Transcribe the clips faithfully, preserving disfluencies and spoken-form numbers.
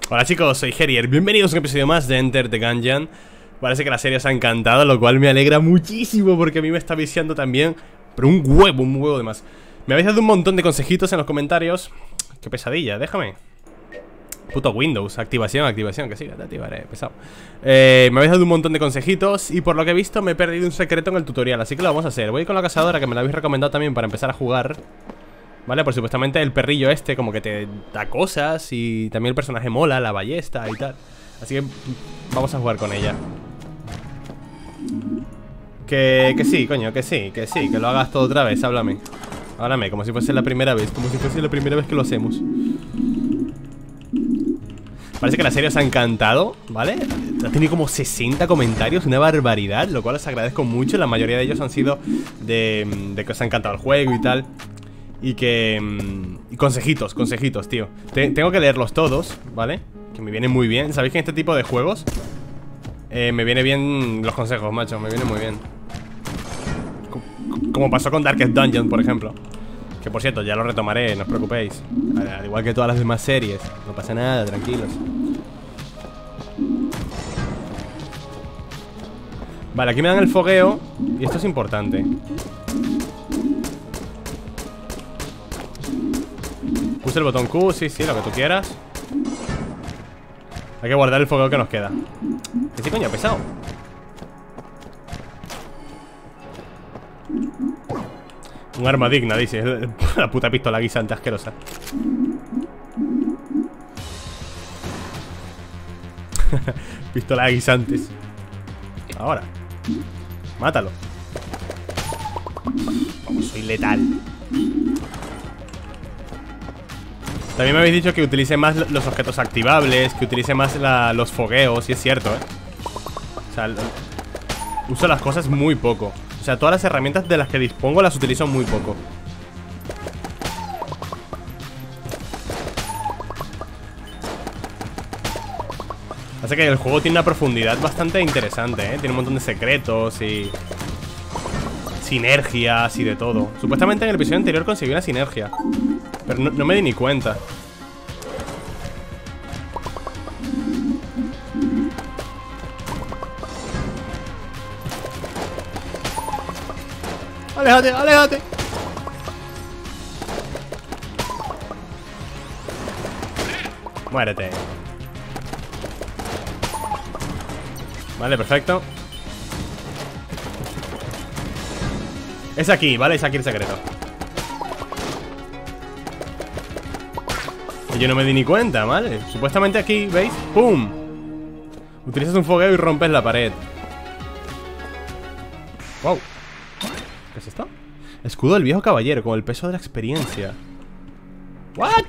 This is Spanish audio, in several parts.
Hola chicos, soy Herier, bienvenidos a un episodio más de Enter the Gungeon. Parece que la serie os ha encantado, lo cual me alegra muchísimo porque a mí me está viciando también. Pero un huevo, un huevo de más. Me habéis dado un montón de consejitos en los comentarios. Qué pesadilla, déjame. Puto Windows, activación, activación, que sí, te activaré, pesado. eh, Me habéis dado un montón de consejitos y por lo que he visto me he perdido un secreto en el tutorial, así que lo vamos a hacer. Voy con la cazadora, que me la habéis recomendado también para empezar a jugar. Vale, pues supuestamente el perrillo este como que te da cosas y también el personaje mola, la ballesta y tal. Así que vamos a jugar con ella. Que, que sí, coño, que sí, que sí, que lo hagas todo otra vez, háblame. Háblame, como si fuese la primera vez, como si fuese la primera vez que lo hacemos. Parece que la serie os ha encantado, ¿vale? Ha tenido como sesenta comentarios, una barbaridad, lo cual os agradezco mucho. La mayoría de ellos han sido de, de que os ha encantado el juego y tal. Y que... Y consejitos, consejitos, tío. Te, Tengo que leerlos todos, ¿vale? Que me vienen muy bien. ¿Sabéis que en este tipo de juegos eh, me viene bien los consejos, macho? Me viene muy bien. Como pasó con Darkest Dungeon, por ejemplo. Que por cierto, ya lo retomaré, no os preocupéis. Al igual que todas las demás series. No pasa nada, tranquilos. Vale, aquí me dan el fogueo. Y esto es importante. Puse el botón Q, sí, sí, lo que tú quieras. Hay que guardar el fogueo que nos queda. ¿Qué sí, coño? Pesado. Un arma digna, dice. La puta pistola guisante asquerosa. Pistola de guisantes. Ahora. Mátalo. Vamos, soy letal. También me habéis dicho que utilice más los objetos activables, que utilice más la, los fogueos, y es cierto, ¿eh? O sea, uso las cosas muy poco. O sea, todas las herramientas de las que dispongo las utilizo muy poco. Así que el juego tiene una profundidad bastante interesante, ¿eh? Tiene un montón de secretos y... sinergias y de todo. Supuestamente en el episodio anterior conseguí una sinergia, pero no, no me di ni cuenta. Aléjate, aléjate. Muérete. Vale, perfecto. Es aquí, ¿vale? Es aquí el secreto. Y yo no me di ni cuenta, ¿vale? Supuestamente aquí, ¿veis? ¡Pum! Utilizas un fogueo y rompes la pared. ¡Wow! ¿Qué es esto? Escudo del viejo caballero, con el peso de la experiencia. ¿What?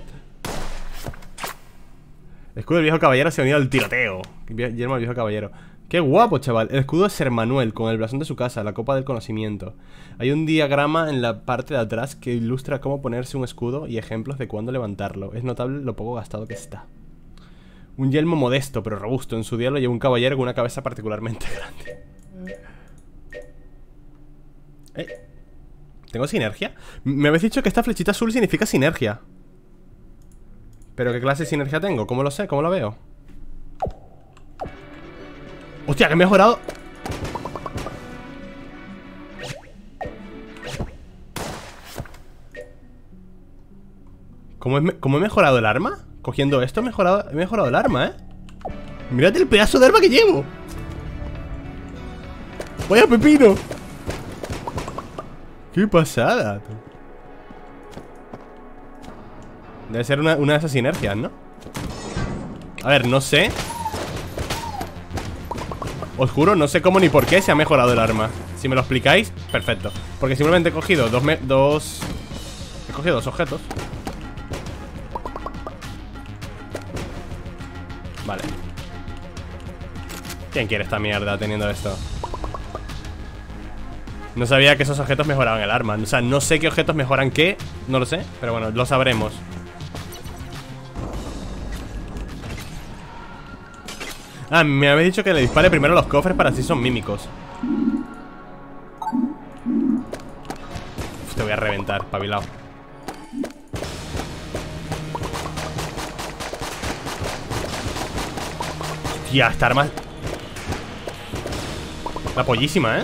Escudo del viejo caballero se ha unido al tiroteo. Guillermo el viejo caballero. ¡Qué guapo, chaval! El escudo de Ser Manuel, con el blasón de su casa, la copa del conocimiento. Hay un diagrama en la parte de atrás que ilustra cómo ponerse un escudo y ejemplos de cuándo levantarlo. Es notable lo poco gastado que está. Un yelmo modesto, pero robusto. En su día lo lleva un caballero con una cabeza particularmente grande. ¿Eh? ¿Tengo sinergia? Me habéis dicho que esta flechita azul significa sinergia. ¿Pero qué clase de sinergia tengo? ¿Cómo lo sé? ¿Cómo lo veo? ¡Hostia, que he mejorado! ¿Cómo he, ¿Cómo he mejorado el arma? Cogiendo esto he mejorado, he mejorado el arma, ¿eh? ¡Mírate el pedazo de arma que llevo! ¡Vaya pepino! ¡Qué pasada! Debe ser una, una de esas sinergias, ¿no? A ver, no sé. Os juro, no sé cómo ni por qué se ha mejorado el arma. Si me lo explicáis, perfecto. Porque simplemente he cogido dos... Me dos... He cogido dos objetos. Vale. ¿Quién quiere esta mierda teniendo esto? No sabía que esos objetos mejoraban el arma. O sea, no sé qué objetos mejoran qué. No lo sé, pero bueno, lo sabremos. Ah, me habéis dicho que le dispare primero a los cofres para así son mímicos. Uf, te voy a reventar, pabilao. Hostia, esta arma... La pollísima, ¿eh?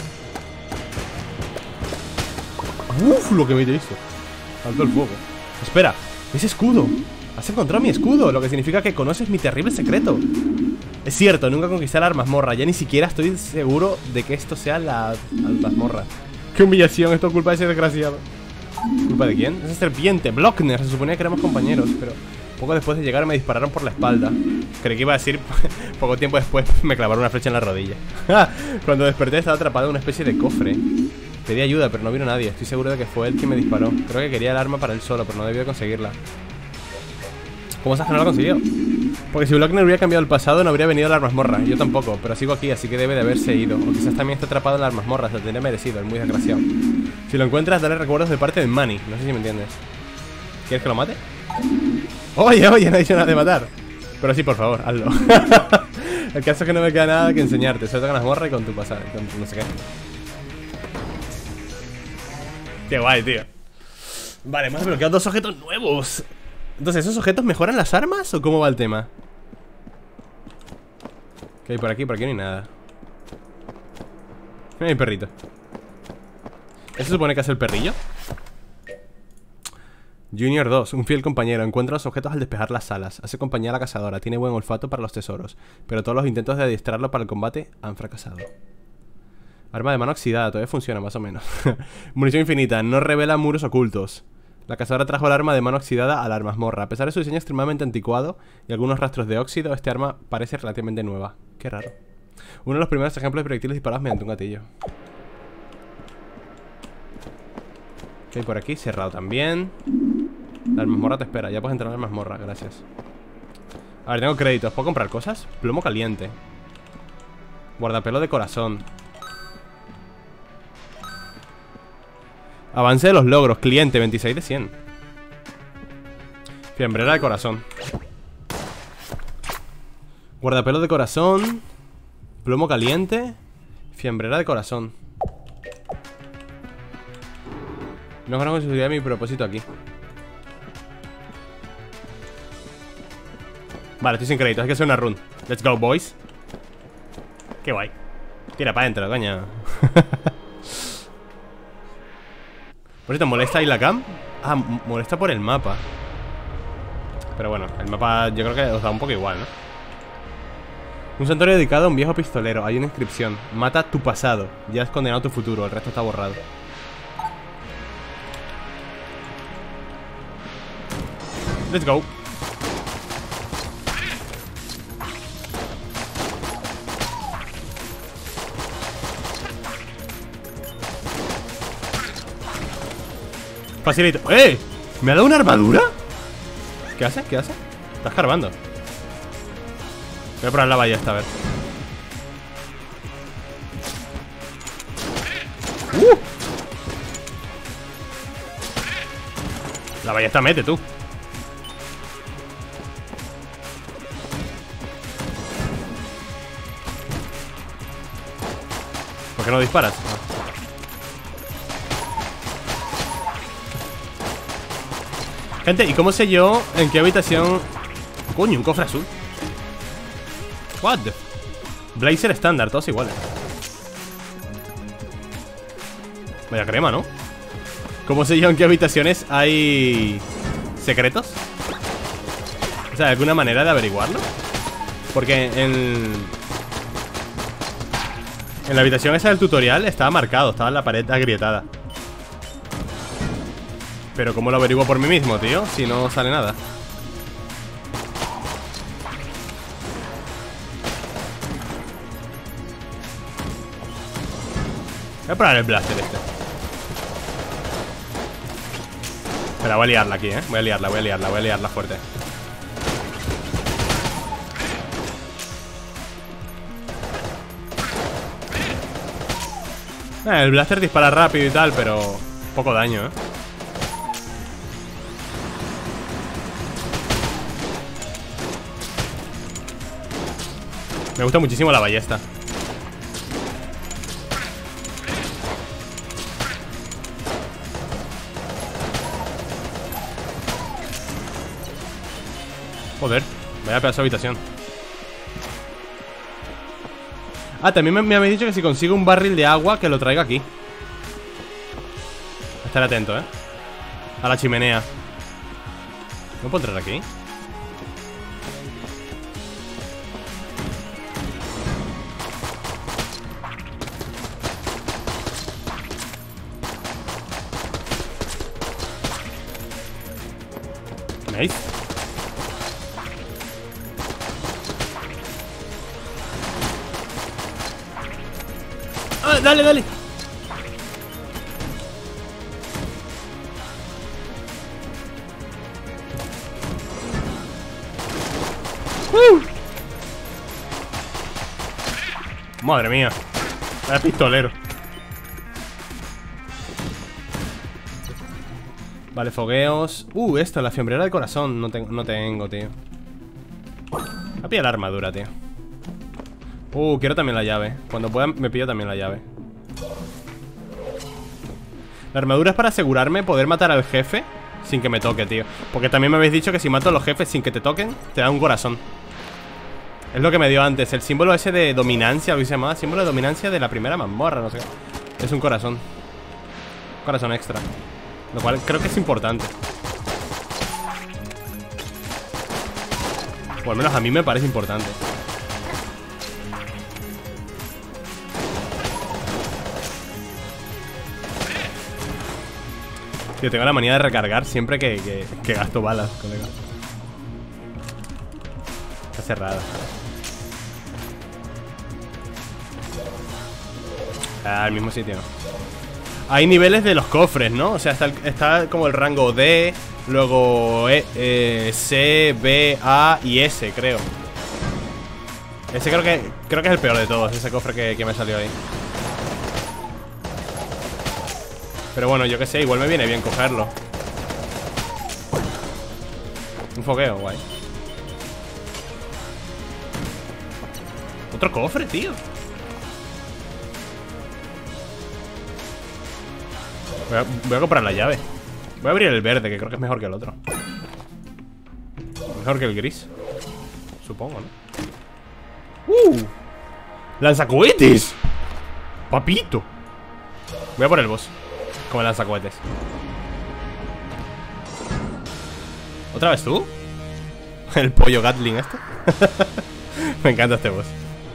Uf, lo que me hizo. Saltó el fuego. Espera, ese escudo. Has encontrado mi escudo, lo que significa que conoces mi terrible secreto. Es cierto, nunca conquisté la mazmorra. Ya ni siquiera estoy seguro de que esto sea la, la mazmorra. Qué humillación, esto es culpa de ese desgraciado. ¿Culpa de quién? Esa serpiente, Blockner. Se suponía que éramos compañeros, pero poco después de llegar me dispararon por la espalda. Creí que iba a decir, poco tiempo después me clavaron una flecha en la rodilla. Cuando desperté estaba atrapado en una especie de cofre. Pedí ayuda, pero no vino nadie. Estoy seguro de que fue él quien me disparó. Creo que quería el arma para él solo, pero no debió de conseguirla. ¿Cómo sabes que no lo ha conseguido? Porque si Blockner hubiera cambiado el pasado, no habría venido a la mazmorra. Yo tampoco, pero sigo aquí, así que debe de haberse ido. O quizás también está atrapado en la mazmorra. Se lo tendría merecido, es muy desgraciado. Si lo encuentras, dale recuerdos de parte de Manny. No sé si me entiendes. ¿Quieres que lo mate? Oye, oye, no he dicho nada de matar. Pero sí, por favor, hazlo. El caso es que no me queda nada que enseñarte. Solo con la mazmorra y con tu pasado, con tu no sé qué. Qué guay, tío. Vale, hemos desbloqueado dos objetos nuevos. Entonces, ¿esos objetos mejoran las armas o cómo va el tema? ¿Qué hay por aquí? Por aquí no hay nada. No hay perrito. ¿Eso se supone que es el perrillo? Junior dos, un fiel compañero. Encuentra los objetos al despejar las alas. Hace compañía a la cazadora. Tiene buen olfato para los tesoros. Pero todos los intentos de adiestrarlo para el combate han fracasado. Arma de mano oxidada. Todavía funciona más o menos. Munición infinita. No revela muros ocultos. La cazadora trajo el arma de mano oxidada a la mazmorra. A pesar de su diseño extremadamente anticuado y algunos rastros de óxido, este arma parece relativamente nueva. Qué raro. Uno de los primeros ejemplos de proyectiles disparados mediante un gatillo. ¿Qué hay por aquí? Cerrado también. La mazmorra te espera. Ya puedes entrar en la mazmorra, gracias. A ver, tengo créditos. ¿Puedo comprar cosas? Plomo caliente. Guardapelo de corazón. Avance de los logros, cliente, veintiséis de cien. Fiambrera de corazón. Guardapelo de corazón. Plomo caliente. Fiambrera de corazón. No conozco con seguridad mi propósito aquí. Vale, estoy sin créditos, hay que hacer una run. Let's go, boys. Qué guay. Tira para adentro, coño. ¿Por esto molesta ahí la cam? Ah, molesta por el mapa. Pero bueno, el mapa yo creo que os da un poco igual, ¿no? Un santuario dedicado a un viejo pistolero. Hay una inscripción. Mata tu pasado. Ya has condenado tu futuro. El resto está borrado. Let's go. Facilito. ¡Eh! ¿Me ha dado una armadura? ¿Qué hace? ¿Qué hace? Estás carbando. Voy a probar la ballesta, a ver. ¡Uh! La ballesta mete, tú. ¿Por qué no disparas? Gente, ¿y cómo sé yo en qué habitación? Coño, un cofre azul. What the... Blazer estándar, todos iguales. Vaya crema, ¿no? ¿Cómo sé yo en qué habitaciones hay secretos? O sea, ¿alguna manera de averiguarlo? Porque en... En la habitación esa del tutorial estaba marcado, estaba en la pared agrietada. Pero ¿cómo lo averiguo por mí mismo, tío? Si no sale nada. Voy a probar el blaster este. Espera, voy a liarla aquí, eh. Voy a liarla, voy a liarla, voy a liarla fuerte. Eh, el blaster dispara rápido y tal, pero poco daño, eh. Me gusta muchísimo la ballesta. Joder, vaya pedazo de habitación. Ah, también me, me habéis dicho que si consigo un barril de agua, que lo traiga aquí. Estar atento, eh. A la chimenea. ¿No puedo entrar aquí? Nice. Ah, dale, dale. ¡Uh! Madre mía. Era pistolero. Vale, fogueos. Uh, esto, la fiambrera de corazón. No, te no tengo, tío. Voy a pillar la armadura, tío. Uh, quiero también la llave. Cuando pueda me pillo también la llave. La armadura es para asegurarme poder matar al jefe sin que me toque, tío. Porque también me habéis dicho que si mato a los jefes sin que te toquen, te da un corazón. Es lo que me dio antes. El símbolo ese de dominancia, lo que se llamaba símbolo de dominancia de la primera mazmorra, no sé. Es un corazón. Un corazón extra. Lo cual creo que es importante. O al menos a mí me parece importante. Tío, tengo la manía de recargar siempre que, que, que gasto balas, colega. Está cerrada. Ah, al mismo sitio. Hay niveles de los cofres, ¿no? O sea, está, el, está como el rango D, luego e, eh, C, B, A y S, creo. Ese creo que creo que es el peor de todos, ese cofre que, que me salió ahí. Pero bueno, yo qué sé, igual me viene bien cogerlo. Un fogueo, guay. Otro cofre, tío. Voy a, voy a comprar la llave. Voy a abrir el verde, que creo que es mejor que el otro. Mejor que el gris, supongo, ¿no? ¡Uh! ¡Lanzacohetes! ¡Papito! Voy a por el boss como lanzacohetes. ¿Otra vez tú? El pollo Gatling este. Me encanta este boss.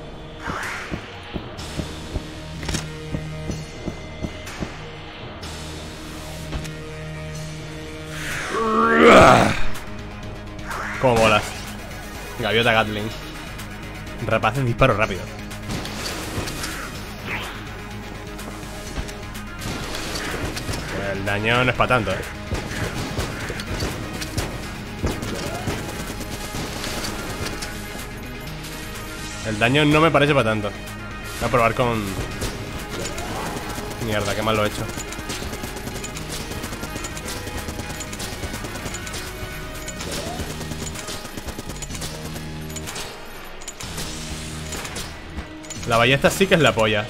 Como bolas. Gaviota Gatling. Rapaces disparo rápido. El daño no es para tanto, eh. El daño no me parece para tanto. Voy a probar con... Mierda, qué mal lo he hecho. La ballesta sí que es la polla.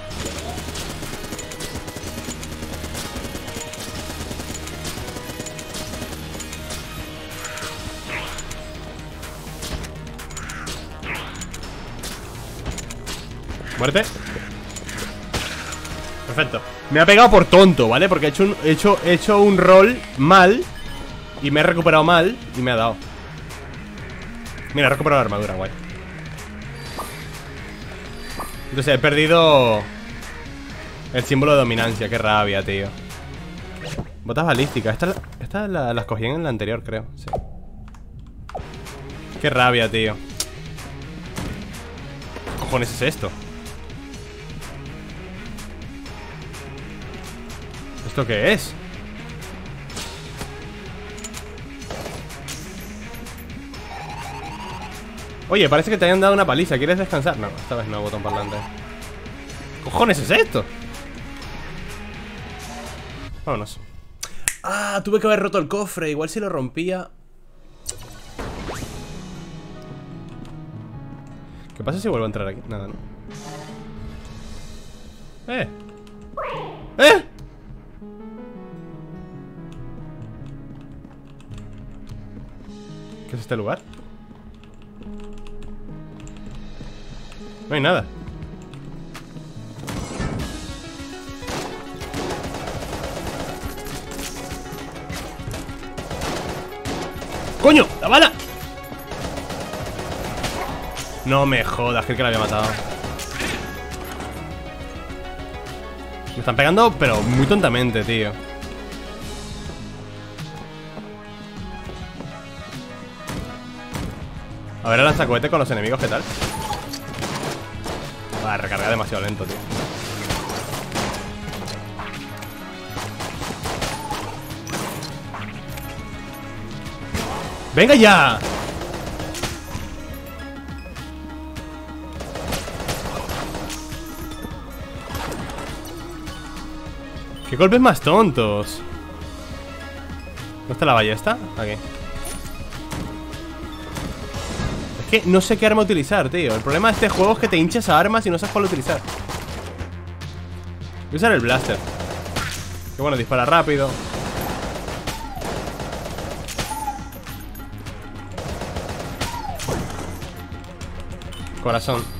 Muerte. Perfecto. Me ha pegado por tonto, ¿vale? Porque he hecho un, he hecho, he hecho un roll mal y me he recuperado mal y me ha dado. Mira, he recuperado la armadura, guay. Entonces he perdido el símbolo de dominancia. Qué rabia, tío. Botas balísticas. Estas esta la, las cogí en la anterior, creo. Sí. Qué rabia, tío. ¿Qué cojones es esto? ¿Esto qué es? Oye, parece que te hayan dado una paliza. ¿Quieres descansar? No, esta vez no, botón parlante. ¿Qué cojones es esto? Vámonos. Ah, tuve que haber roto el cofre. Igual si lo rompía. ¿Qué pasa si vuelvo a entrar aquí? Nada, ¿no? ¡Eh! ¡Eh! ¿Qué es este lugar? No hay nada. ¡Coño! ¡La bala! No me jodas, que el que la había matado. Me están pegando, pero muy tontamente, tío. A ver el lanzacohete con los enemigos, ¿qué tal? Va, recarga demasiado lento, tío. ¡Venga ya! ¡Qué golpes más tontos! ¿Dónde está la ballesta? Aquí. Es que no sé qué arma utilizar, tío. El problema de este juego es que te hinchas a armas y no sabes cuál utilizar. Voy a usar el blaster. Que bueno, dispara rápido. Corazón.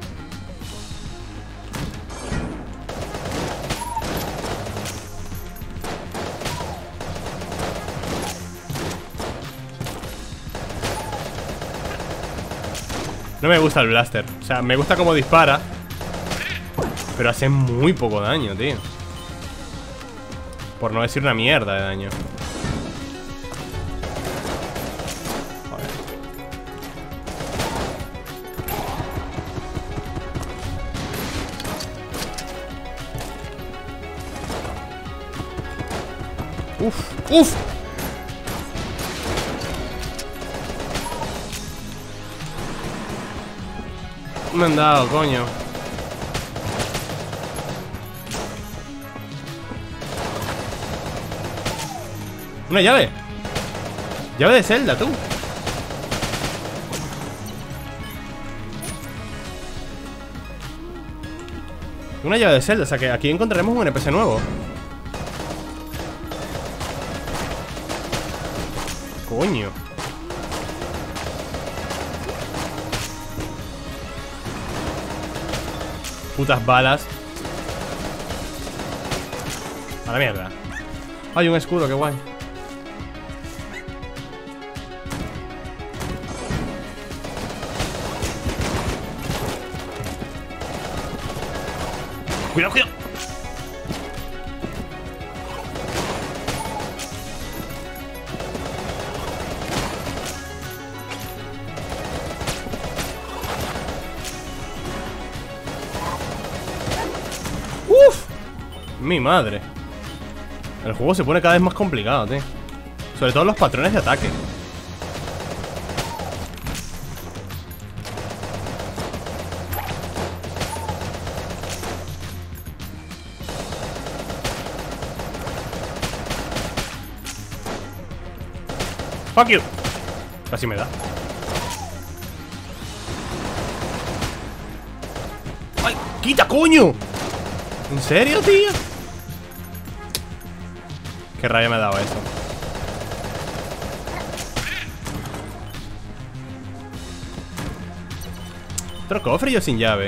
No me gusta el blaster. O sea, me gusta cómo dispara, pero hace muy poco daño, tío. Por no decir una mierda de daño. Joder. Uf, uf. Me han dado, coño. Una llave. Llave de Zelda, tú. Una llave de Zelda, o sea que aquí encontraremos un N P C nuevo. Coño. Putas balas. A la mierda. Hay un escudo, qué guay. Cuidado, cuidado. Uf. Mi madre. El juego se pone cada vez más complicado, tío. Sobre todo los patrones de ataque. Fuck you. Casi me da. ¡Ay! ¡Quita, coño! ¿En serio, tío? Qué rabia me ha dado eso. Otro cofre y yo sin llave.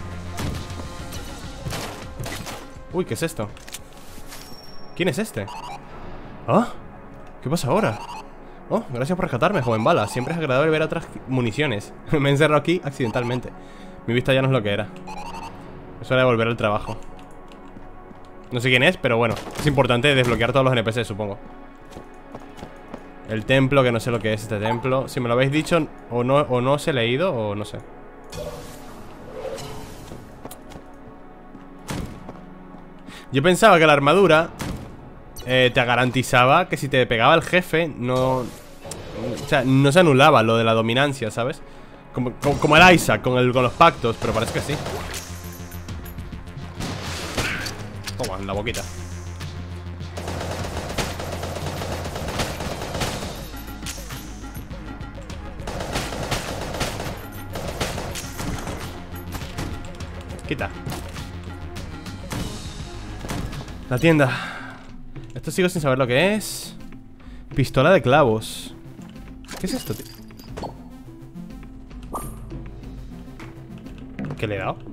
Uy, ¿qué es esto? ¿Quién es este? ¿Ah? ¿Qué pasa ahora? Oh, gracias por rescatarme, joven bala. Siempre es agradable ver otras municiones. Me he encerrado aquí accidentalmente. Mi vista ya no es lo que era. Es hora de volver al trabajo. No sé quién es, pero bueno, es importante desbloquear todos los N P C, supongo. El templo, que no sé lo que es este templo. Si me lo habéis dicho, o no, o no os he leído, o no sé. Yo pensaba que la armadura eh, te garantizaba que si te pegaba el jefe, no... O sea, no se anulaba lo de la dominancia, ¿sabes? Como, como, como el Isaac, con, el, con los pactos, pero parece que sí. Toma, en la boquita. Quita. La tienda. Esto sigo sin saber lo que es. Pistola de clavos. ¿Qué es esto, tío? ¿Qué le he dado?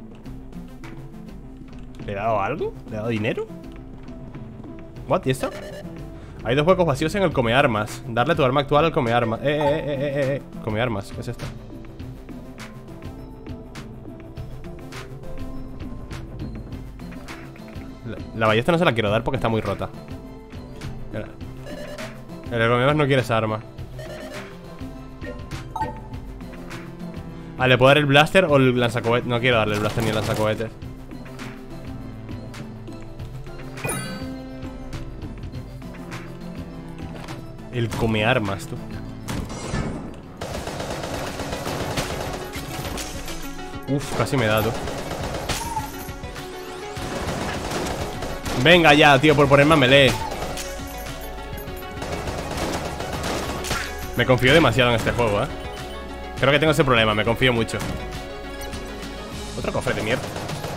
¿Le he dado algo? ¿Le he dado dinero? ¿What? ¿Y esto? Hay dos huecos vacíos en el come armas. Darle tu arma actual al come armas. Eh, eh, eh, eh, eh, eh. Come armas, ¿qué es esto? La, la ballesta no se la quiero dar porque está muy rota. El come armas no quiere esa arma. Ah, ¿le puedo dar el blaster o el lanzacohetes? No quiero darle el blaster ni el lanzacohetes. El come armas, tú. Uf, casi me da, tú. Venga ya, tío, por ponerme a melee. Me confío demasiado en este juego, eh. Creo que tengo ese problema, me confío mucho. Otro cofre de mierda.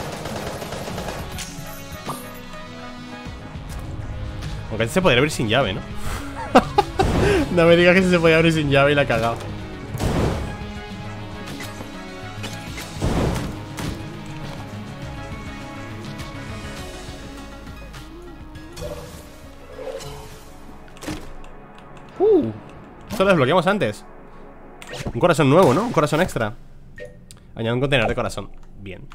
Aunque este se podría abrir sin llave, ¿no? No me digas que se podía abrir sin llave y la he cagado. Uh, esto lo desbloqueamos antes. Un corazón nuevo, ¿no? Un corazón extra. Añade un contenedor de corazón. Bien.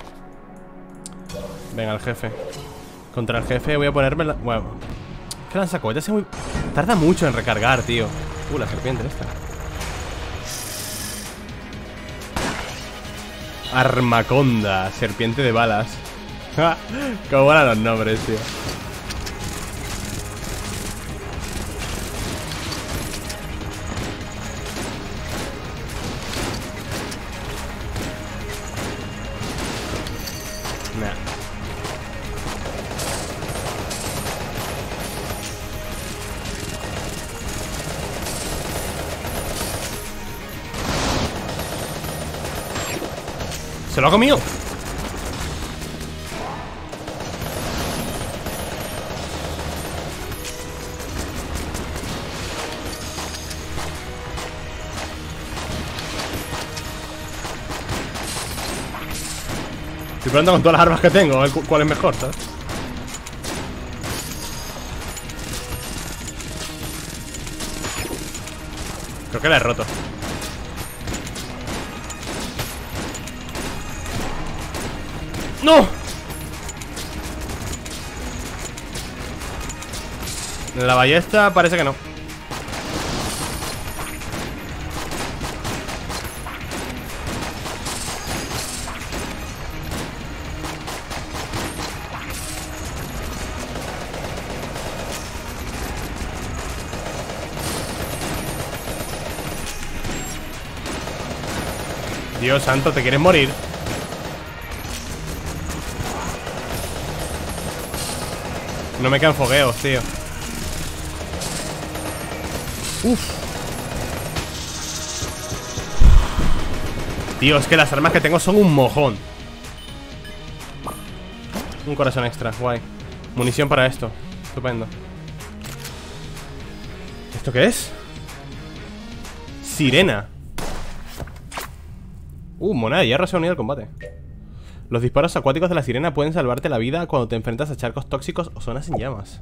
Venga, el jefe. Contra el jefe voy a ponerme la... Bueno, es que el lanzacohetes es muy... Tarda mucho en recargar, tío. Uh, la serpiente esta. Armaconda, serpiente de balas. Cómo van los nombres, tío. Nah. ¡Se lo ha comido! Estoy probando con todas las armas que tengo, a ver cu cuál es mejor, ¿sabes? Creo que la he roto. ¡No! La ballesta parece que no. Dios santo, ¿te quieres morir? No me quedan fogueos, tío. Uf. Tío, es que las armas que tengo son un mojón. Un corazón extra, guay. Munición para esto, estupendo. ¿Esto qué es? Sirena. Uh, moneda de hierro se ha unido al combate. Los disparos acuáticos de la sirena pueden salvarte la vida cuando te enfrentas a charcos tóxicos o zonas en llamas.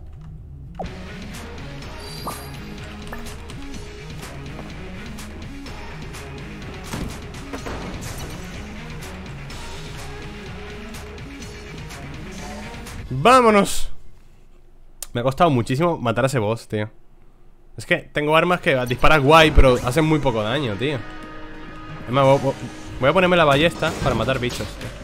¡Vámonos! Me ha costado muchísimo matar a ese boss, tío. Es que tengo armas que disparas guay, pero hacen muy poco daño, tío. Es más, voy a ponerme la ballesta para matar bichos, tío.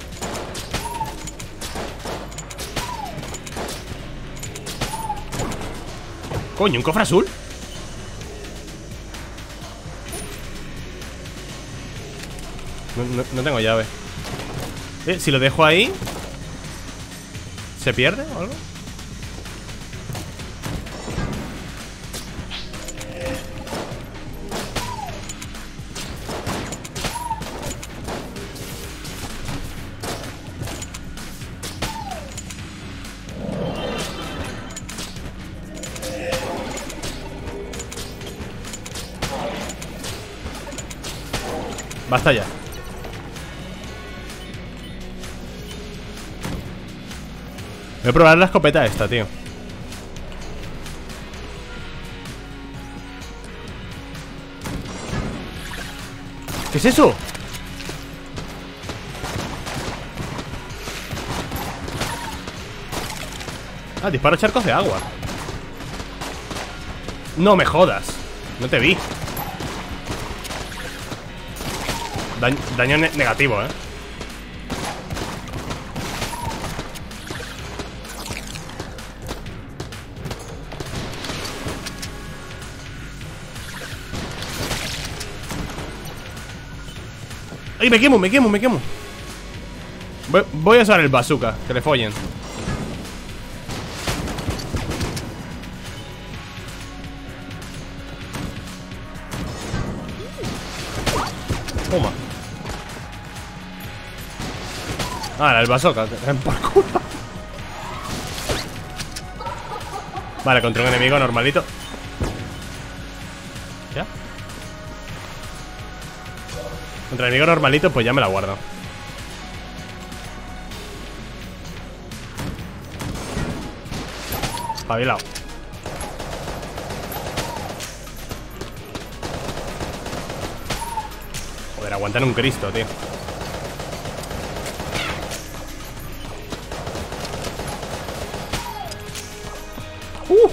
Coño, ¿un cofre azul? No, no, no tengo llave. eh, Si lo dejo ahí, ¿se pierde o algo? Basta ya. Voy a probar la escopeta esta, tío. ¿Qué es eso? Ah, disparo charcos de agua. No me jodas. No te vi. Daño, daño ne negativo, eh. ¡Ay, me quemo, me quemo, me quemo! Voy, voy a usar el bazooka, que le follen. Toma. Ah, el bazooka. Por culo. Vale, contra un enemigo normalito. ¿Ya? Contra enemigo normalito, pues ya me la guardo. Espabilado. Joder, aguantan un Cristo, tío. Uh.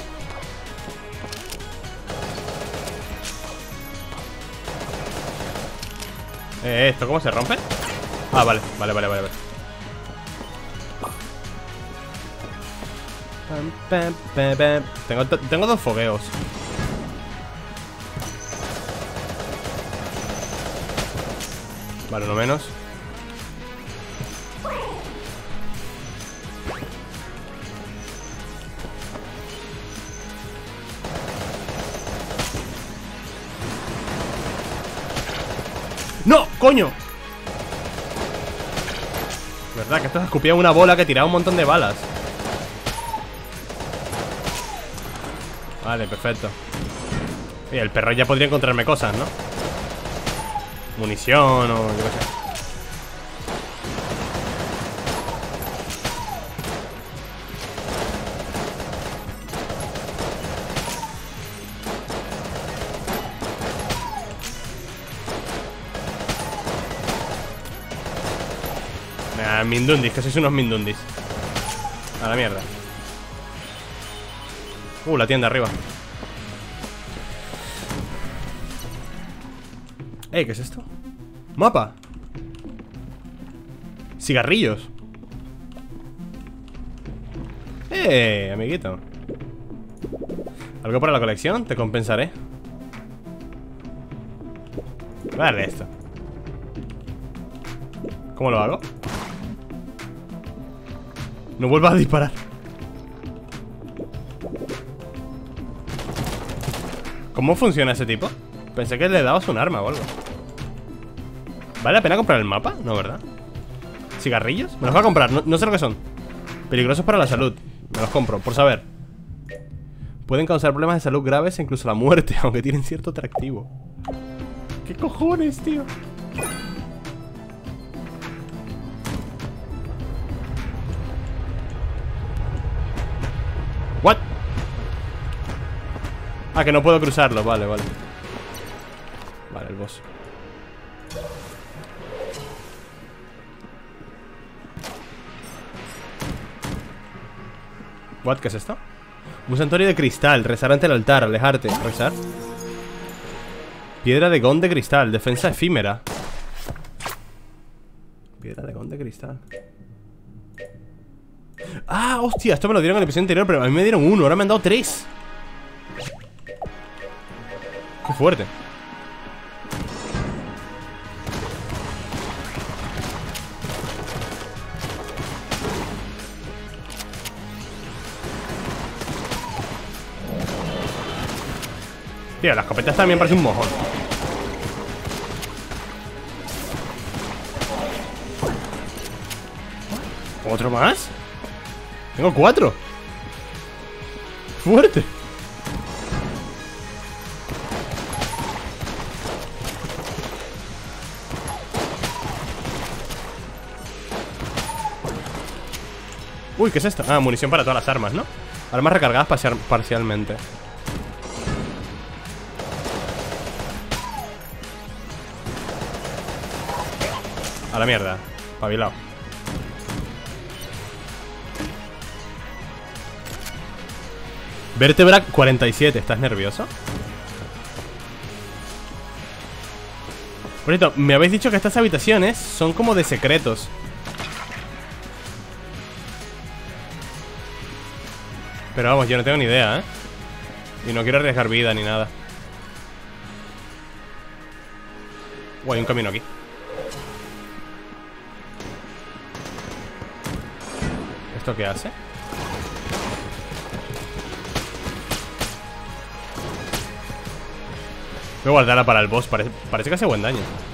Eh, ¿esto cómo se rompe? Ah, vale, vale, vale, vale, vale. Tengo, tengo dos fogueos. Vale, uno menos. ¡No! ¡Coño! Verdad que esto escupía una bola que tiraba un montón de balas. Vale, perfecto. Y el perro ya podría encontrarme cosas, ¿no? Munición o yo qué sé. Nah, mindundis, que sois unos mindundis. A la mierda. Uh, la tienda arriba. Eh, ¿qué es esto? Mapa. Cigarrillos. Eh, amiguito. ¿Algo para la colección? Te compensaré. Vale, esto. ¿Cómo lo hago? No vuelvas a disparar. ¿Cómo funciona ese tipo? Pensé que le dabas un arma o algo. ¿Vale la pena comprar el mapa? No, ¿verdad? ¿Cigarrillos? Me los voy a comprar, no, no sé lo que son. Peligrosos para la salud. Me los compro, por saber. Pueden causar problemas de salud graves e incluso la muerte, aunque tienen cierto atractivo. ¿Qué cojones, tío? ¿What? Ah, que no puedo cruzarlo, vale, vale. Vale, el boss. What, ¿qué es esto? Un santuario de cristal, rezar ante el altar, alejarte, rezar. Piedra de gon de cristal, defensa efímera. Piedra de gon de cristal. Ah, hostia, esto me lo dieron en el episodio anterior, pero a mí me dieron uno, ahora me han dado tres. Qué fuerte. Tío, las escopetas también parecen un mojón. ¿Otro más? Tengo cuatro. Fuerte. Uy, ¿qué es esto? Ah, munición para todas las armas, ¿no? Armas recargadas parcial parcialmente. A la mierda. Pabilao. Vértebra cuarenta y siete. ¿Estás nervioso? Por cierto, me habéis dicho que estas habitaciones son como de secretos. Pero vamos, yo no tengo ni idea, ¿eh? Y no quiero arriesgar vida ni nada. Uy, hay un camino aquí. ¿Esto qué hace? Voy a guardarla para el boss. Parece, parece que hace buen daño.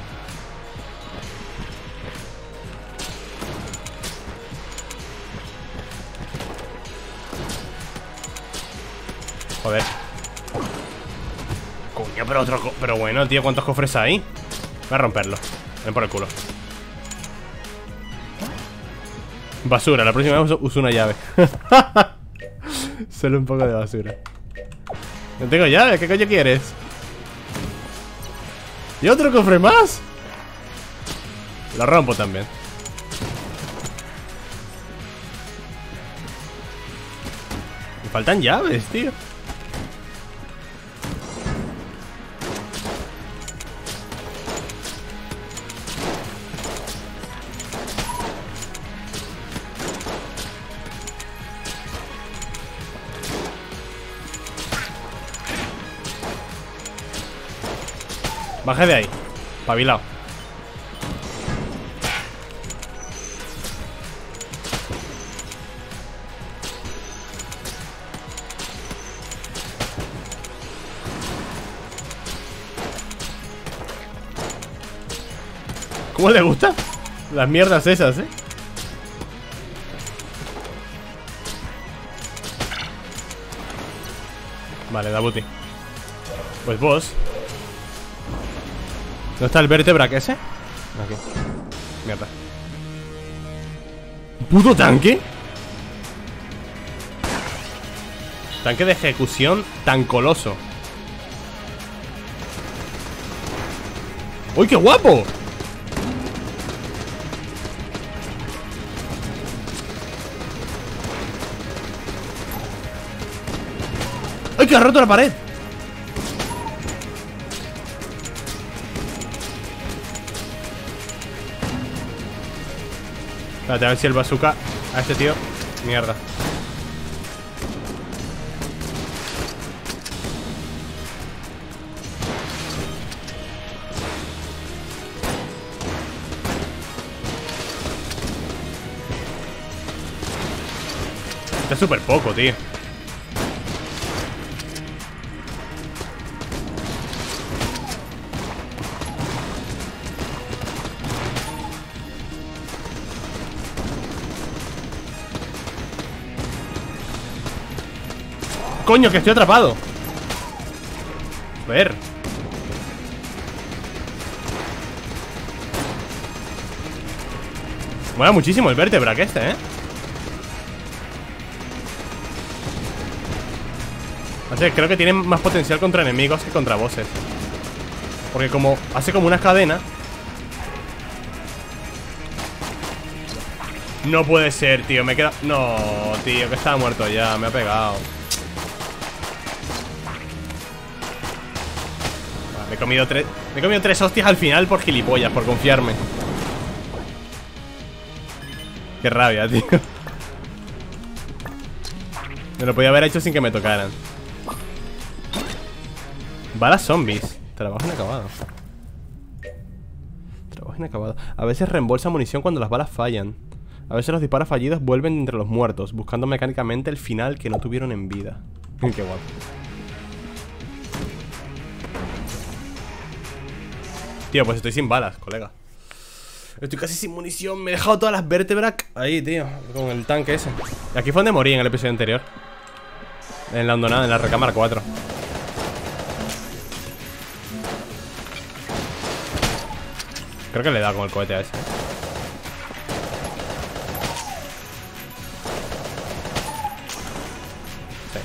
Joder. Coño, pero otro... co- Pero bueno, tío, ¿cuántos cofres hay? Voy a romperlo. Ven por el culo. Basura, la próxima vez uso, uso una llave. Solo un poco de basura. No tengo llave, ¿qué coño quieres? ¿Y otro cofre más? Lo rompo también. Me faltan llaves, tío. Baje de ahí. Pabilao. ¿Cómo le gusta? Las mierdas esas, eh. Vale, da booty. Pues vos. ¿Dónde está el vértebra ese? Aquí. Mierda. ¿Puto tanque? Tanque de ejecución tan coloso. ¡Uy, qué guapo! ¡Ay, que ha roto la pared! Espérate, a ver si el bazooka a este tío. Mierda. Está súper poco, tío. Coño, que estoy atrapado. A ver. Mola muchísimo el vértebra que este, ¿eh? O sea, creo que tiene más potencial contra enemigos que contra bosses. Porque como hace como una cadena. No puede ser, tío, me queda... No, tío, que estaba muerto ya, me ha pegado. Me he comido tres. Me he comido tres hostias al final por gilipollas, por confiarme. Qué rabia, tío. Me lo podía haber hecho sin que me tocaran. Balas zombies. Trabajo inacabado. Trabajo inacabado. A veces reembolsa munición cuando las balas fallan. A veces los disparos fallidos vuelven entre los muertos, buscando mecánicamente el final que no tuvieron en vida. Qué guapo. Tío, pues estoy sin balas, colega. Estoy casi sin munición. Me he dejado todas las vértebras ahí, tío, con el tanque ese. Y aquí fue donde morí en el episodio anterior. En la hondonada, en la recámara cuatro. Creo que le he dado con el cohete a ese. Sí.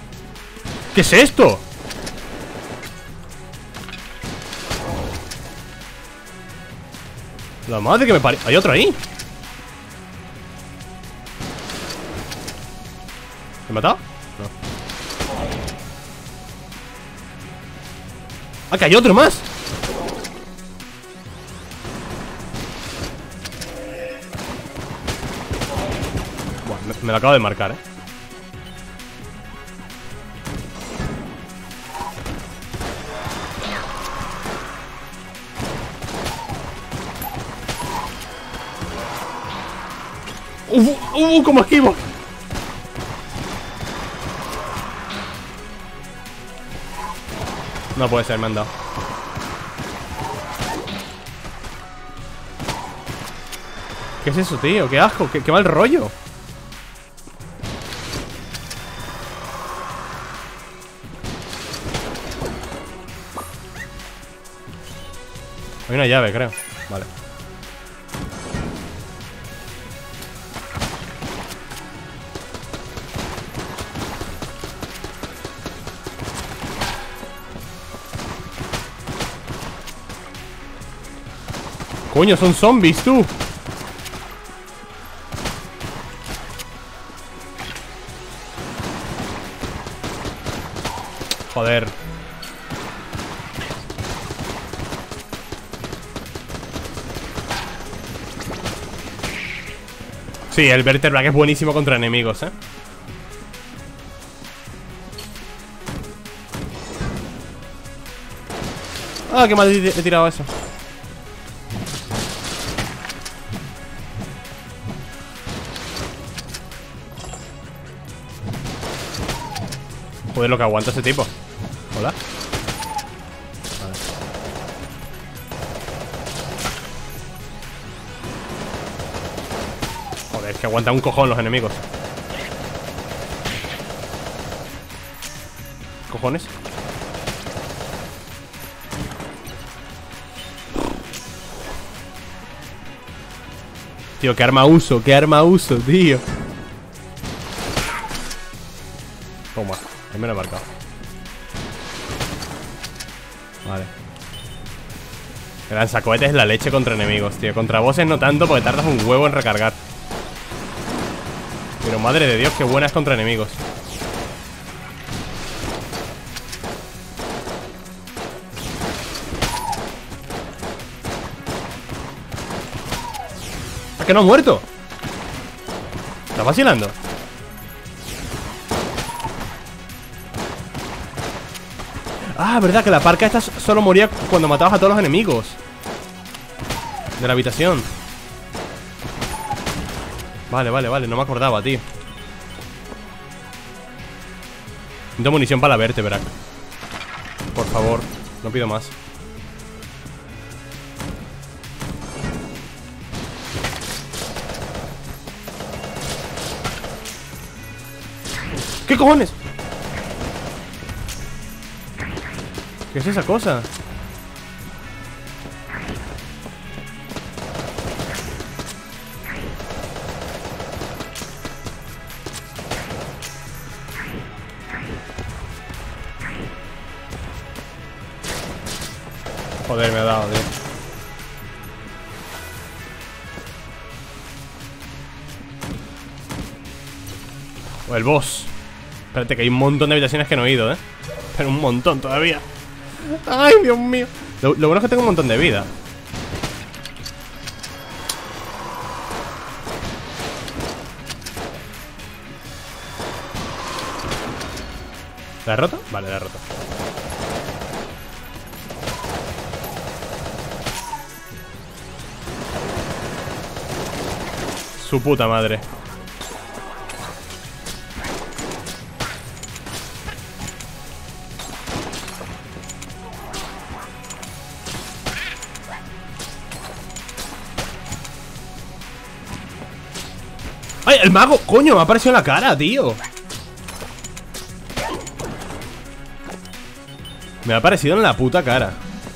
¿Qué es esto? La madre que me parió. ¿Hay otro ahí? ¿Me he matado? No. ¡Ah, que hay otro más! Buah, me, me lo acabo de marcar, eh. ¡Uh! ¡Uh! ¡Cómo esquivo! No puede ser, me han dado. ¿Qué es eso, tío? ¡Qué asco! ¡Qué, qué mal rollo! Hay una llave, creo. Vale. Coño, son zombies, tú. Joder. Sí, el Vertebrack es buenísimo contra enemigos, eh. Ah, qué mal he tirado eso. Joder, lo que aguanta ese tipo. Hola. Vale. Joder, es que aguanta un cojón los enemigos. ¿Cojones? Tío, qué arma uso, qué arma uso, tío. Toma. Ahí me lo he marcado. Vale. El lanzacohetes es la leche contra enemigos, tío. Contra bosses no tanto porque tardas un huevo en recargar. Pero madre de Dios, qué buena es contra enemigos. ¿Es que no ha muerto? ¿Estás vacilando? Ah, verdad, que la parca esta solo moría cuando matabas a todos los enemigos de la habitación. Vale, vale, vale, no me acordaba, tío. Necesito munición para la vértebra. Por favor, no pido más. ¿Qué cojones? ¿Qué es esa cosa? Joder, me ha dado, tío. O el boss. Espérate, que hay un montón de habitaciones que no he ido, ¿eh? Pero un montón todavía. Ay, Dios mío. Lo, lo bueno es que tengo un montón de vida. ¿La he roto? Vale, la he roto. Su puta madre. ¡Ay, el mago! ¡Coño! Me ha aparecido en la cara, tío. Me ha aparecido en la puta cara.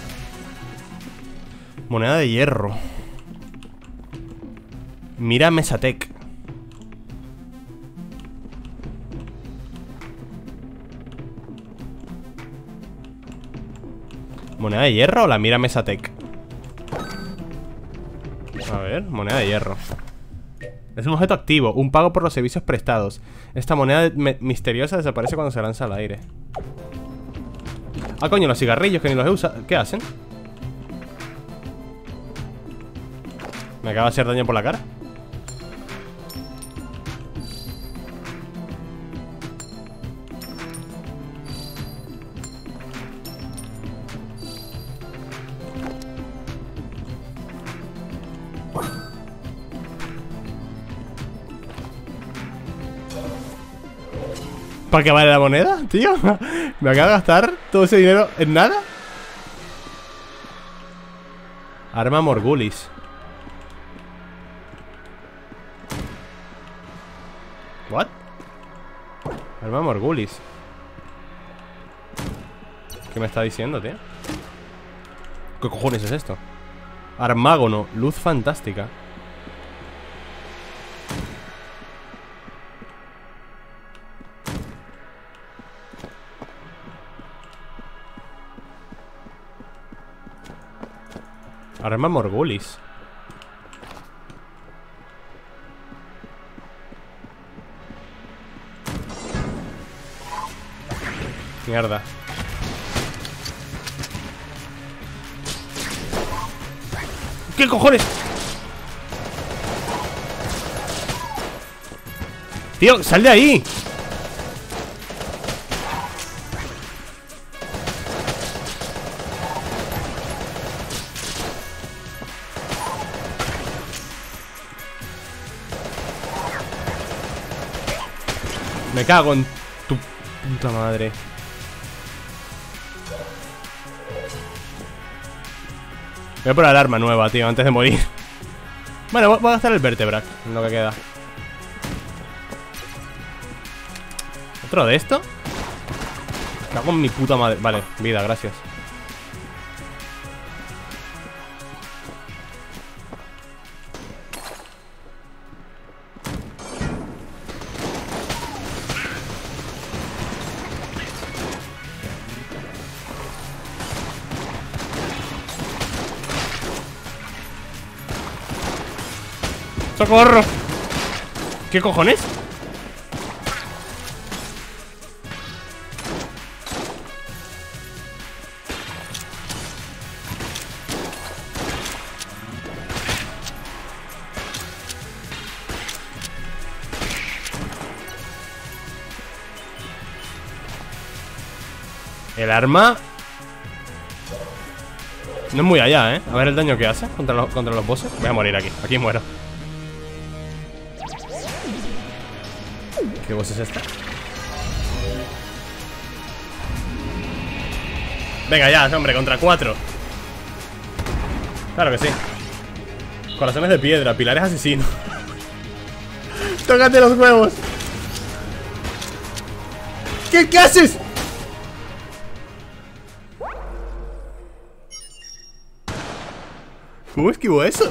Moneda de hierro. Mira Mesatec. ¿Moneda de hierro o la mira Mesatec? A ver, moneda de hierro. Es un objeto activo, un pago por los servicios prestados. Esta moneda misteriosa desaparece cuando se lanza al aire. Ah, coño, los cigarrillos que ni los he usado. ¿Qué hacen? ¿Me acaba de hacer daño por la cara? ¿Para qué vale la moneda, tío? ¿Me acabo de gastar todo ese dinero en nada? Arma Morgulis. ¿What? Arma Morgulis. ¿Qué me está diciendo, tío? ¿Qué cojones es esto? Armágono, luz fantástica. Arma Morgulis. Mierda. ¿Qué cojones? Tío, sal de ahí. Me cago en tu puta madre. Voy a por el arma nueva, tío, antes de morir. Bueno, voy a gastar el Vertebrac en lo que queda. ¿Otro de esto? Me cago en mi puta madre. Vale, vida, gracias. ¡Socorro! ¿Qué cojones? El arma no es muy allá, ¿eh? A ver el daño que hace contra los, contra los bosses. Voy a morir aquí, aquí muero. ¿Qué boss es esta? Venga ya, hombre, contra cuatro. Claro que sí. Corazones de piedra, pilares asesinos. Tócate los huevos. ¿Qué, qué haces? ¿Cómo esquivo eso?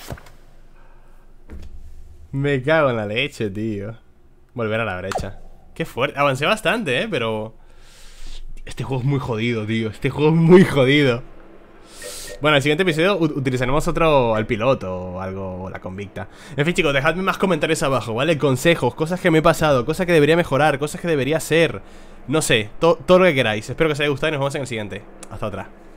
Me cago en la leche, tío. Volver a la brecha. Qué fuerte. Avancé bastante, eh, pero... Este juego es muy jodido, tío. Este juego es muy jodido. Bueno, en el siguiente episodio utilizaremos otro al piloto o algo, o la convicta. En fin, chicos, dejadme más comentarios abajo, ¿vale? Consejos, cosas que me he pasado, cosas que debería mejorar, cosas que debería hacer. No sé, to todo lo que queráis. Espero que os haya gustado y nos vemos en el siguiente. Hasta otra.